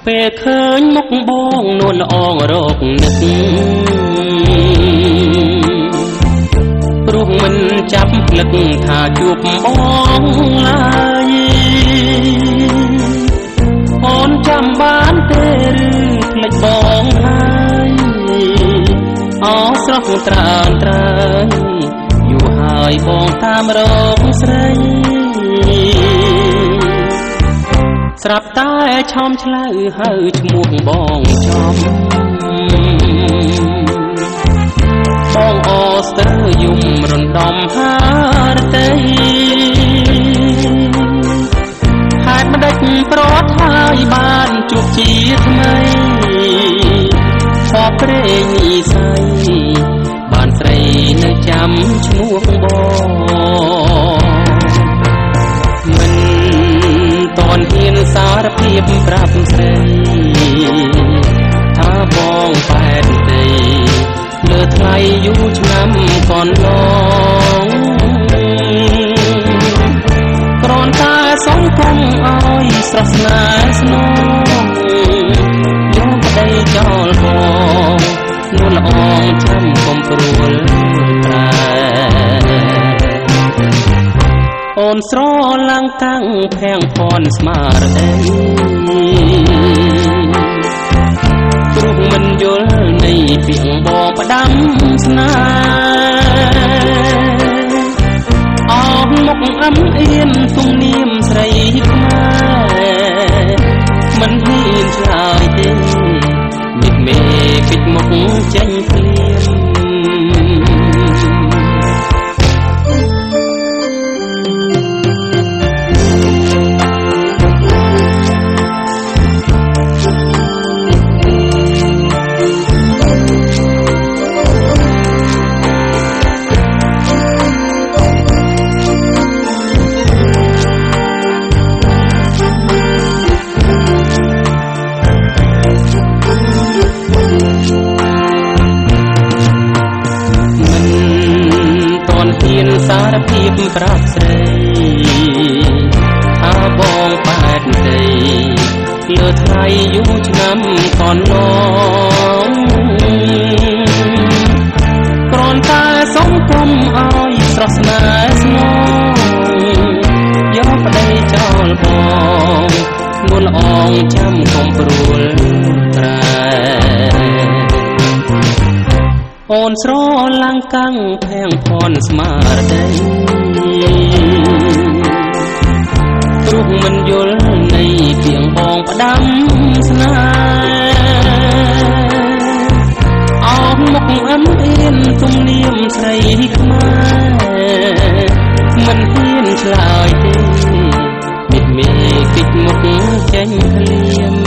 ពេលឃើញមុខបងនួនល្អងរកនឹកព្រោះមិនចាប់ភ្លឹកថាជួបបងឡើយអូនចាំបានទេឬភ្លេចបងហើយអោស្រស់ត្រើនត្រើយយូរហើយបងតាមរកស្រីស្រាប់តែឆោមឆ្លៅហៅឈ្មោះបងចំបងអូស្ទើរយំរំដំហារតីហេតុម្ដេចប្រត់ហើយបានជួបជាថ្មីខកព្រេងនិស័យបានស្រីនៅចាំឈ្មោះបងមិនតន់ហ៊ានសារភាពប្រាប់ស្រីថាបងបែកទេលើថ្លៃយូរឆ្នាំកន្លងគ្រាន់តែសង្ឃឹមឲ្យស្រស់ស្នេហ៍ស្នងយកប្តីចោលបងនួនល្អងចាំកុំព្រួលប្រែអូនស្រឡាំងតាំងភាំងផនស្មារតីព្រោះមិនយល់នៃពាក្យបងផ្ដាំស្នេហ៍អស់មុខអំអៀនទំនៀមស្រីខ្មែរមិនហ៊ានឆ្លើយទេមិត្តមេកិច្ចមុខចេញភ្លាសារភាពប្រាប់ស្រីថាបងបែកទេលើថ្លៃយូរឆ្នាំកន្លងគ្រាន់តែសង្ឃឹមឲ្យស្រស់ស្នេហ៍ស្នងយកប្តីចោលបងនួនល្អងចាំកុំព្រួលប្រែអូនស្រឡាំងកាំងភាំងផនស្មារតីព្រោះមិនយល់នៃពាក្យបងផ្ដាំស្នេហ៍អស់មុខអំអៀនទំនៀមស្រីខ្មែរមិនហ៊ានឆ្លើយទេមិត្តមេកិច្ចមុខចេញភ្លាម